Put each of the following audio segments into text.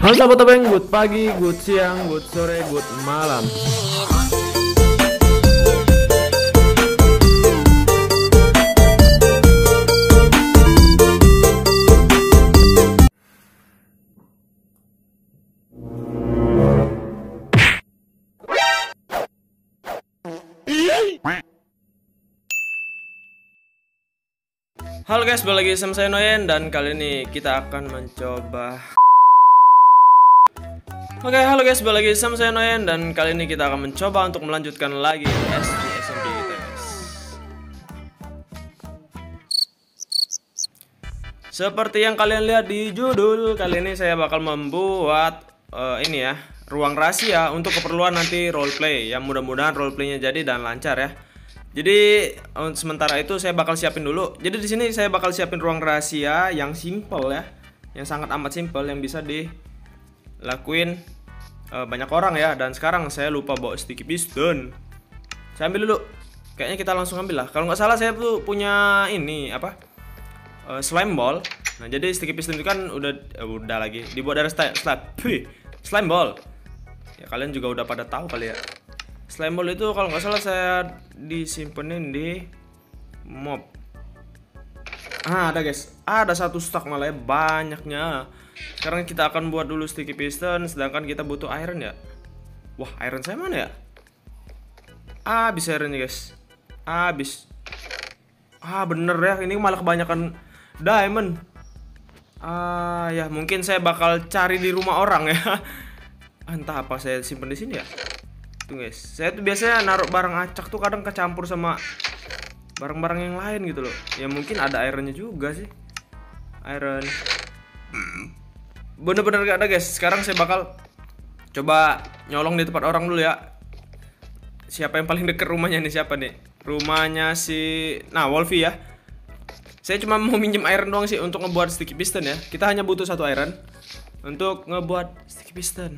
Halo sahabat tebeng, good pagi, good siang, good sore, good malam. Halo guys, balik lagi sama saya Noyen dan kali ini kita akan mencoba. Oke, halo guys, balik lagi sama saya Noyen dan kali ini kita akan mencoba untuk melanjutkan lagi SD SMP kita guys. Seperti yang kalian lihat di judul, kali ini saya bakal membuat ini ya, ruang rahasia untuk keperluan nanti roleplay. Yang mudah-mudahan roleplaynya jadi dan lancar ya. Jadi sementara itu saya bakal siapin dulu. Jadi di sini saya bakal siapin ruang rahasia yang simple ya, yang sangat amat simple yang bisa dilakuin banyak orang ya. Dan sekarang saya lupa bawa sticky piston. Saya ambil dulu. Kayaknya kita langsung ambil lah. Kalau nggak salah saya tuh punya ini apa? Slime ball. Nah jadi sticky piston itu kan udah lagi dibuat dari slime ball. Ya kalian juga udah pada tahu kali ya. Slime ball itu kalau nggak salah saya disimpenin di mob. Ada guys, ada satu stok malah ya, banyaknya. Sekarang kita akan buat dulu sticky piston, sedangkan kita butuh iron ya. Wah, iron saya mana ya? Habis ironnya guys, habis. Bener ya, ini malah kebanyakan diamond. Ya mungkin saya bakal cari di rumah orang ya. Entah apa saya simpen di sini ya. Tuh guys, saya tuh biasanya naruh barang acak tuh kadang kecampur sama barang-barang yang lain gitu loh. Ya mungkin ada ironnya juga sih. Iron bener-bener gak ada guys. Sekarang saya bakal coba nyolong di tempat orang dulu ya. Siapa yang paling deket rumahnya nih, siapa nih? Rumahnya si Wolfie ya. Saya cuma mau minjem iron doang sih untuk ngebuat sticky piston ya. Kita hanya butuh satu iron untuk ngebuat sticky piston.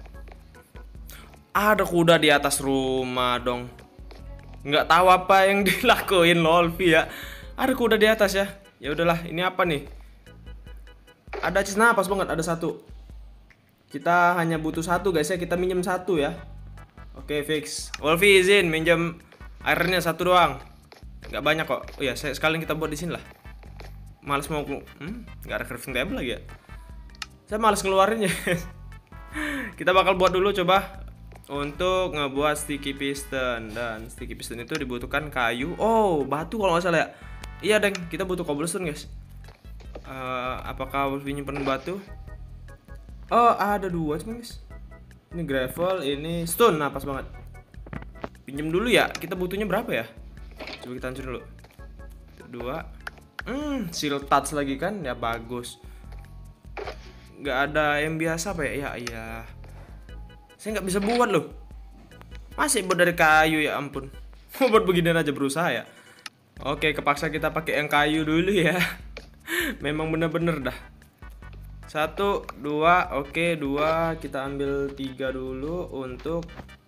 Ada kuda di atas rumah dong. Nggak tahu apa yang dilakuin Wolfie ya. Ada kuda di atas ya. Ya udahlah, ini apa nih? Ada cis napas banget, ada satu. Kita hanya butuh satu guys ya. Kita minjem satu ya. Oke, fix. Wolfie izin minjem airnya satu doang. Nggak banyak kok. Oh ya, sekalian kita buat di sini lah. Males mau nggak ada crafting table lagi ya. Saya males ngeluarinnya. Kita bakal buat dulu coba untuk ngebuat sticky piston. Dan sticky piston itu dibutuhkan kayu. Oh, batu kalau nggak salah ya. Iya deng, kita butuh cobblestone guys. Apakah Wolfie nyimpen batu? Oh, ada dua cuma guys. Ini gravel, ini stone. Nah, pas banget. Pinjem dulu ya. Kita butuhnya berapa ya? Coba kita hancur dulu. Dua. Seal touch lagi kan? Ya bagus. Nggak ada yang biasa apa ya? Ya iya. Saya nggak bisa buat loh. Masih buat dari kayu, ya ampun. Buat beginian aja berusaha ya. Oke, kepaksa kita pakai yang kayu dulu ya. Memang bener-bener dah. 1, 2, oke 2. Kita ambil 3 dulu untuk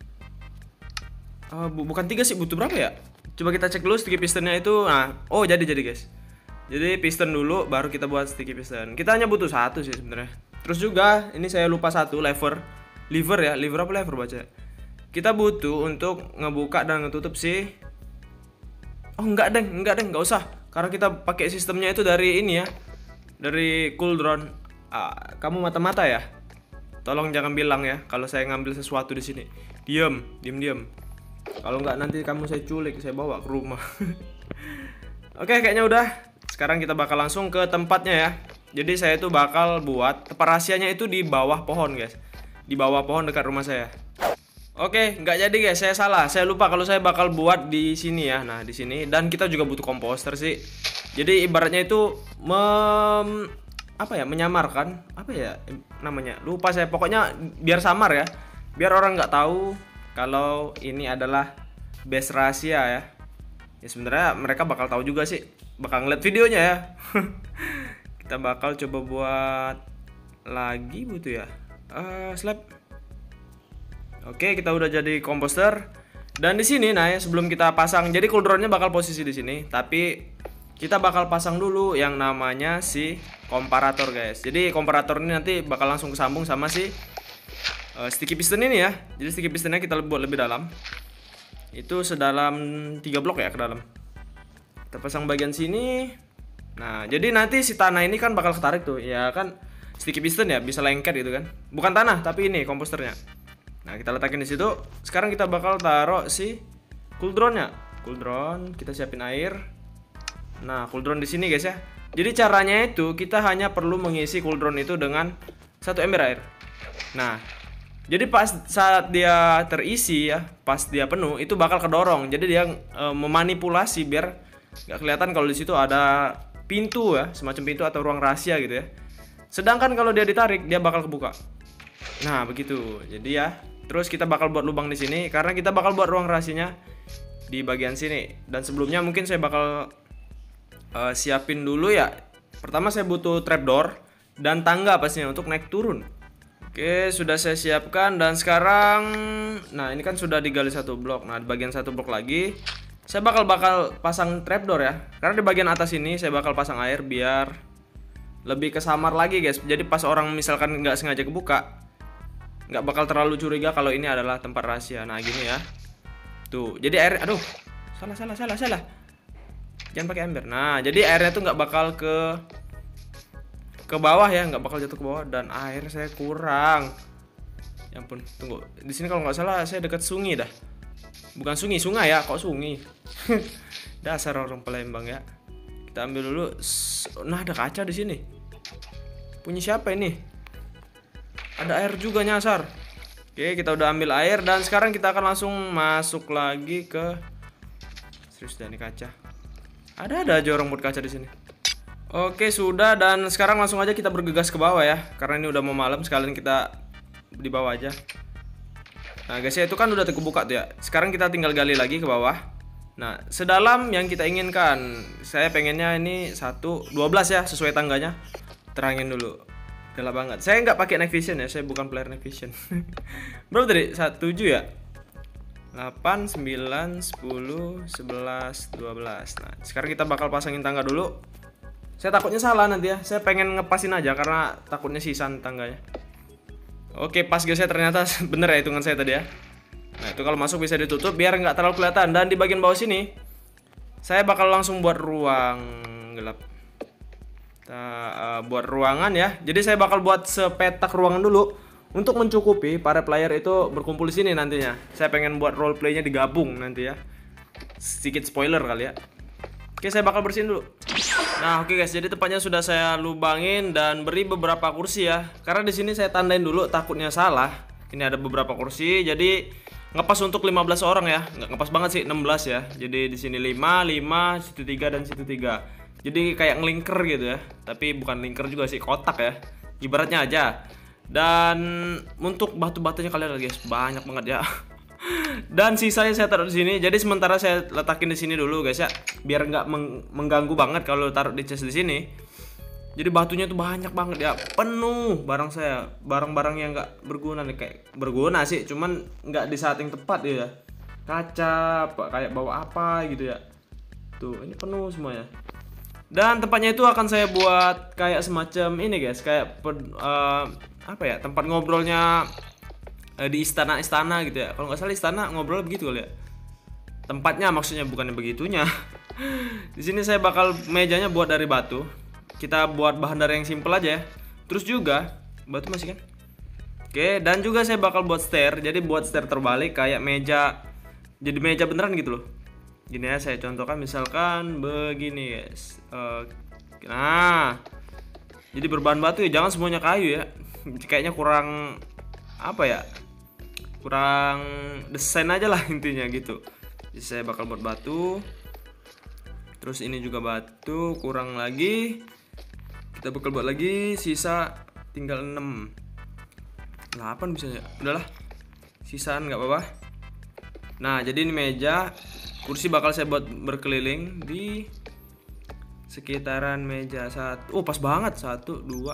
bukan 3 sih, butuh berapa ya? Coba kita cek dulu sticky pistonnya itu. Oh jadi guys. Jadi piston dulu baru kita buat sticky piston. Kita hanya butuh satu sih sebenarnya. Terus juga ini saya lupa satu, lever apa lever baca. Kita butuh untuk ngebuka dan ngetutup sih. Oh enggak deng, enggak usah. Karena kita pakai sistemnya itu dari ini ya. Dari cauldron. Kamu mata-mata ya. Tolong jangan bilang ya kalau saya ngambil sesuatu di sini. Diam. Kalau enggak nanti kamu saya culik, saya bawa ke rumah. Oke, kayaknya udah. Sekarang kita bakal langsung ke tempatnya ya. Jadi saya tuh bakal buat tempat rahasianya itu di bawah pohon guys. Di bawah pohon dekat rumah saya. Oke, nggak jadi guys, saya salah. Saya lupa kalau saya bakal buat di sini ya. Nah, di sini dan kita juga butuh komposter sih. Jadi ibaratnya itu menyamarkan apa ya namanya? Lupa saya. Pokoknya biar samar ya. Biar orang nggak tahu kalau ini adalah base rahasia ya. Ya sebenarnya mereka bakal tahu juga sih. Bakal ngeliat videonya ya. Kita bakal coba buat lagi butuh ya. Slab. Oke, kita udah jadi komposter. Dan di sini nah ya, sebelum kita pasang, jadi cauldronnya bakal posisi di sini, tapi kita bakal pasang dulu yang namanya si komparator guys. Jadi komparator ini nanti bakal langsung kesambung sama si sticky piston ini ya. Jadi sticky pistonnya kita buat lebih dalam. Itu sedalam 3 blok ya ke dalam. Kita pasang bagian sini. Nah, jadi nanti si tanah ini kan bakal ketarik tuh. Ya kan sticky piston ya, bisa lengket gitu kan. Bukan tanah, tapi ini komposternya. Nah, kita letakin di situ. Sekarang kita bakal taruh si cauldronnya. Cauldron, kita siapin air. Nah, cauldron di sini guys ya. Jadi caranya itu kita hanya perlu mengisi cauldron itu dengan 1 ember air. Nah, jadi pas saat dia terisi ya, pas dia penuh itu bakal kedorong. Jadi dia memanipulasi biar nggak kelihatan kalau di situ ada pintu ya, semacam pintu atau ruang rahasia gitu ya. Sedangkan kalau dia ditarik, dia bakal kebuka. Nah, begitu. Jadi ya, terus kita bakal buat lubang di sini karena kita bakal buat ruang rahasianya di bagian sini. Dan sebelumnya mungkin saya bakal siapin dulu ya. Pertama saya butuh trapdoor dan tangga pastinya untuk naik turun. Oke, sudah saya siapkan dan sekarang nah ini kan sudah digali 1 blok. Nah, di bagian 1 blok lagi saya bakal pasang trapdoor ya. Karena di bagian atas ini saya bakal pasang air biar lebih kesamar lagi guys. Jadi pas orang misalkan nggak sengaja kebuka, nggak bakal terlalu curiga kalau ini adalah tempat rahasia. Nah, gini ya. Tuh, jadi air, aduh, salah. Jangan pakai ember. Nah, jadi airnya tuh nggak bakal ke bawah ya, nggak bakal jatuh ke bawah dan air saya kurang. Ya ampun, tunggu. Di sini kalau nggak salah saya dekat sungai dah. Bukan sungai ya, kok sungai? Dasar orang Palembang ya. Kita ambil dulu. Nah, ada kaca di sini. Punya siapa ini? Ada air juga nyasar. Oke, kita udah ambil air dan sekarang kita akan langsung masuk lagi ke serius dah ini kaca. Ada aja orang buat kaca di sini. Oke, sudah dan sekarang langsung aja kita bergegas ke bawah ya. Karena ini udah mau malam, sekalian kita di bawah aja. Nah, guys ya itu kan udah terbuka tuh ya. Sekarang kita tinggal gali lagi ke bawah. Nah, sedalam yang kita inginkan. Saya pengennya ini 12 ya, sesuai tangganya. Terangin dulu. Gelap banget. Saya nggak pakai night vision ya, saya bukan player night vision. Berapa tadi? 7 ya? 8, 9, 10, 11, 12. Nah, sekarang kita bakal pasangin tangga dulu. Saya takutnya salah nanti ya. Saya pengen ngepasin aja karena takutnya sisan tangganya. Oke, pas guys ya, ternyata bener ya hitungan saya tadi ya. Nah, itu kalau masuk bisa ditutup biar nggak terlalu kelihatan. Dan di bagian bawah sini saya bakal langsung buat ruang gelap. Kita buat ruangan ya. Jadi saya bakal buat sepetak ruangan dulu untuk mencukupi para player itu berkumpul di sini nantinya. Saya pengen buat roleplaynya digabung nanti ya. Sedikit spoiler kali ya. Oke, saya bakal bersihin dulu. Nah, oke guys, jadi tempatnya sudah saya lubangin dan beri beberapa kursi ya. Karena di sini saya tandain dulu takutnya salah. Ini ada beberapa kursi, jadi ngepas untuk 15 orang ya. Nggak ngepas banget sih, 16 ya. Jadi di sini 5, situ 3 dan situ 3. Jadi kayak ngelingker gitu ya. Tapi bukan lingker juga sih, kotak ya. Ibaratnya aja. Dan untuk batu-batunya kalian lihat guys, banyak banget ya. Dan sisanya saya taruh di sini. Jadi sementara saya letakin di sini dulu guys ya, biar nggak mengganggu banget kalau taruh di chest di sini. Jadi batunya tuh banyak banget ya, penuh barang saya, barang-barang yang nggak berguna nih, kayak berguna sih, cuman nggak di saat yang tepat ya. Kaca, kayak bawa apa gitu ya. Tuh, ini penuh semuanya. Dan tempatnya itu akan saya buat kayak semacam ini guys, kayak apa ya, tempat ngobrolnya di istana-istana gitu ya. Kalau nggak salah istana ngobrol begitu kali ya. Tempatnya maksudnya, bukannya begitunya. Di sini saya bakal mejanya buat dari batu. Kita buat bahan dari yang simple aja ya. Terus juga batu masih kan? Oke, dan juga saya bakal buat stair. Jadi buat stair terbalik kayak meja. Jadi meja beneran gitu loh. Gini ya, saya contohkan misalkan begini guys. Nah, jadi berbahan batu ya, jangan semuanya kayu ya. Kayaknya kurang apa ya, kurang desain aja lah intinya gitu. Jadi saya bakal buat batu. Terus ini juga batu, kurang lagi. Kita bakal buat lagi, sisa tinggal 6 8 bisa ya. Udahlah, sisaan nggak apa-apa. Nah, jadi ini meja. Kursi bakal saya buat berkeliling di sekitaran meja. Oh, pas banget. 1, 2,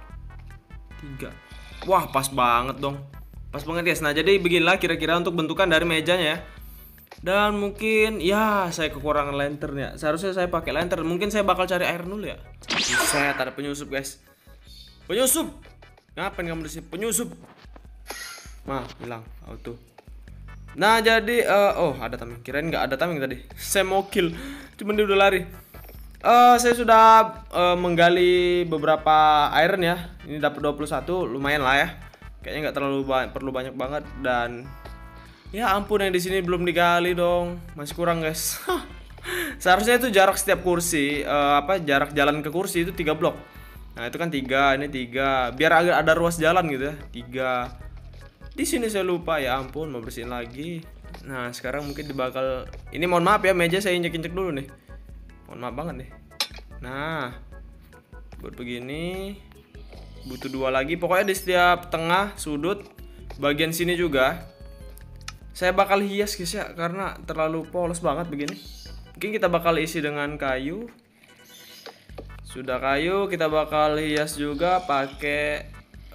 3. Wah, pas banget dong. Pas banget guys. Nah, jadi beginilah kira-kira untuk bentukan dari mejanya ya. Dan mungkin ya saya kekurangan lantern ya. Seharusnya saya pakai lantern. Mungkin saya bakal cari air dulu ya. Saya ada penyusup guys. Penyusup. Ngapain kamu di sini? Penyusup. Mah hilang auto. Nah jadi oh ada tameng. Kirain nggak ada tameng tadi. Saya mau kill. Cuman dia udah lari. Saya sudah menggali beberapa iron ya. Ini dapat 21, lumayan lah ya. Kayaknya nggak terlalu perlu banyak banget dan ya ampun yang di sini belum digali dong. Masih kurang guys. Seharusnya itu jarak setiap kursi jarak jalan ke kursi itu 3 blok. Nah, itu kan 3, ini 3. Biar agak ada ruas jalan gitu ya. 3. Di sini saya lupa ya ampun mau bersihin lagi. Nah, sekarang mungkin dibakal ini mohon maaf ya meja saya injek-injek dulu nih. Mohon maaf banget nih. Nah, buat begini butuh 2 lagi. Pokoknya di setiap tengah sudut bagian sini juga saya bakal hias guys ya, karena terlalu polos banget begini. Mungkin kita bakal isi dengan kayu. Sudah kayu, kita bakal hias juga pakai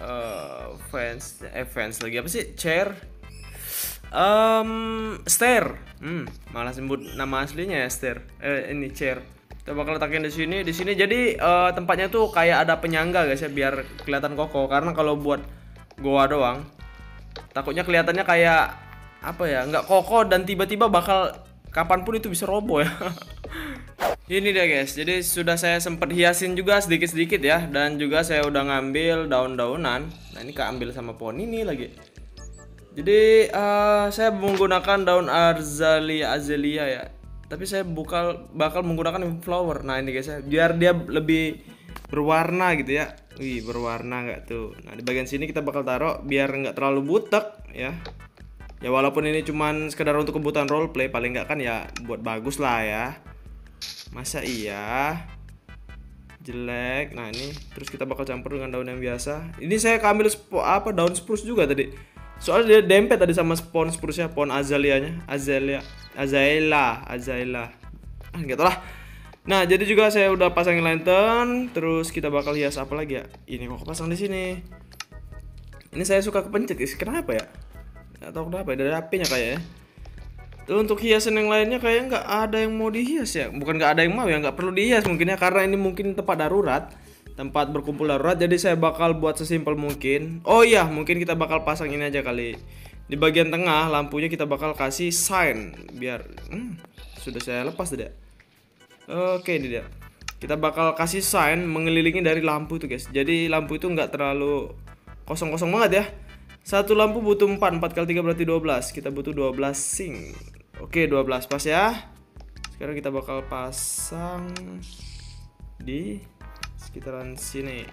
fence lagi apa sih? Chair. Stair. Malah sebut nama aslinya ya stair. Ini chair. Kita bakal letakin di sini. Di sini jadi tempatnya tuh kayak ada penyangga guys ya, biar kelihatan kokoh. Karena kalau buat goa doang, takutnya kelihatannya kayak apa ya, nggak kokoh dan tiba-tiba bakal kapanpun itu bisa roboh ya. Ini dia guys. Jadi sudah saya sempat hiasin juga sedikit-sedikit ya, dan juga saya udah ngambil daun-daunan. Nah ini keambil sama pohon ini lagi. Jadi saya menggunakan daun azalea ya. Tapi saya bakal menggunakan flower. Nah ini guys ya, biar dia lebih berwarna gitu ya. Wih berwarna nggak tuh. Nah di bagian sini kita bakal taruh biar nggak terlalu butek ya. Ya walaupun ini cuman sekedar untuk kebutuhan roleplay, paling nggak kan ya buat bagus lah ya. Masa iya jelek. Nah ini terus kita bakal campur dengan daun yang biasa. Ini saya ambil daun spruce juga tadi. Soalnya dia dempet tadi sama pohon spruce-nya, pohon azaleanya, azalea. Gitu lah. Nah, jadi juga saya udah pasangin lantern, terus kita bakal hias apa lagi ya? Ini kok pasang di sini. Ini saya suka kepencet, guys. Kenapa ya? Nggak tahu kenapa, dari HP-nya kayaknya. Tuh untuk hiasan yang lainnya kayak nggak ada yang mau dihias ya. Bukan nggak ada yang mau ya, nggak perlu dihias mungkin ya, karena ini mungkin tempat darurat. Tempat berkumpul darurat, jadi saya bakal buat sesimpel mungkin. Oh iya, mungkin kita bakal pasang ini aja kali. Di bagian tengah lampunya kita bakal kasih sign biar sudah saya lepas tadi. Oke, ini dia. Kita bakal kasih sign mengelilingi dari lampu itu, guys. Jadi lampu itu nggak terlalu kosong-kosong banget ya. Satu lampu butuh 4 kali 3 berarti 12. Kita butuh 12 sing. Oke, 12 pas ya. Sekarang kita bakal pasang di sekitaran sini.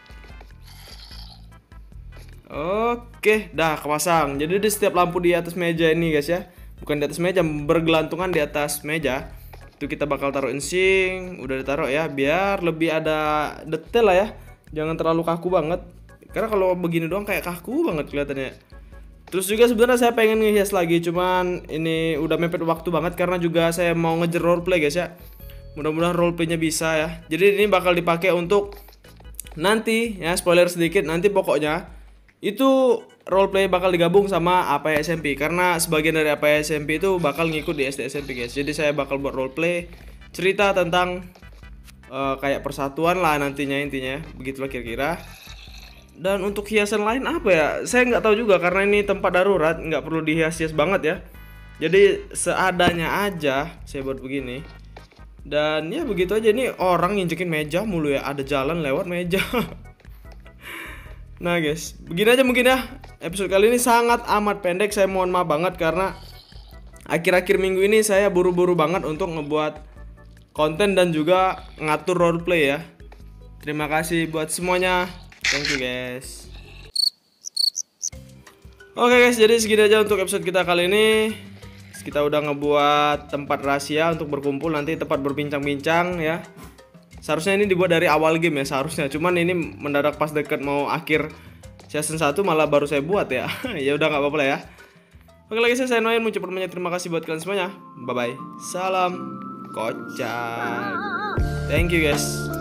Oke, dah kepasang. Jadi di setiap lampu di atas meja ini guys ya, bukan di atas meja, bergelantungan di atas meja, itu kita bakal taruhin sing. Udah ditaruh ya, biar lebih ada detail lah ya. Jangan terlalu kaku banget. Karena kalau begini doang kayak kaku banget kelihatannya. Terus juga sebenarnya saya pengen ngehias lagi, cuman ini udah mepet waktu banget karena juga saya mau ngejar roleplay guys ya. Mudah-mudahan roleplaynya bisa ya. Jadi ini bakal dipakai untuk nanti ya, spoiler sedikit, nanti pokoknya itu roleplay bakal digabung sama APA SMP, karena sebagian dari APA SMP itu bakal ngikut di SD SMP guys. Jadi saya bakal buat roleplay cerita tentang kayak persatuan lah nantinya, intinya begitulah kira-kira. Dan untuk hiasan lain apa ya, saya nggak tahu juga karena ini tempat darurat, nggak perlu dihias-hias banget ya. Jadi seadanya aja saya buat begini. Dan ya begitu aja, nih orang nginjekin meja mulu ya, ada jalan lewat meja. Nah guys, begini aja mungkin ya. Episode kali ini sangat amat pendek, saya mohon maaf banget karena akhir-akhir minggu ini saya buru-buru banget untuk ngebuat konten dan juga ngatur roleplay ya. Terima kasih buat semuanya. Thank you guys. Oke guys, jadi segini aja untuk episode kita kali ini. Kita udah ngebuat tempat rahasia untuk berkumpul, nanti tempat berbincang-bincang ya. Seharusnya ini dibuat dari awal game ya, seharusnya. Cuman ini mendadak pas deket mau akhir season 1 malah baru saya buat ya. Ya udah nggak apa-apa lah ya. Oke lagi saya Noyan mengucapkan banyak terima kasih buat kalian semuanya. Bye bye. Salam kocak. Thank you guys.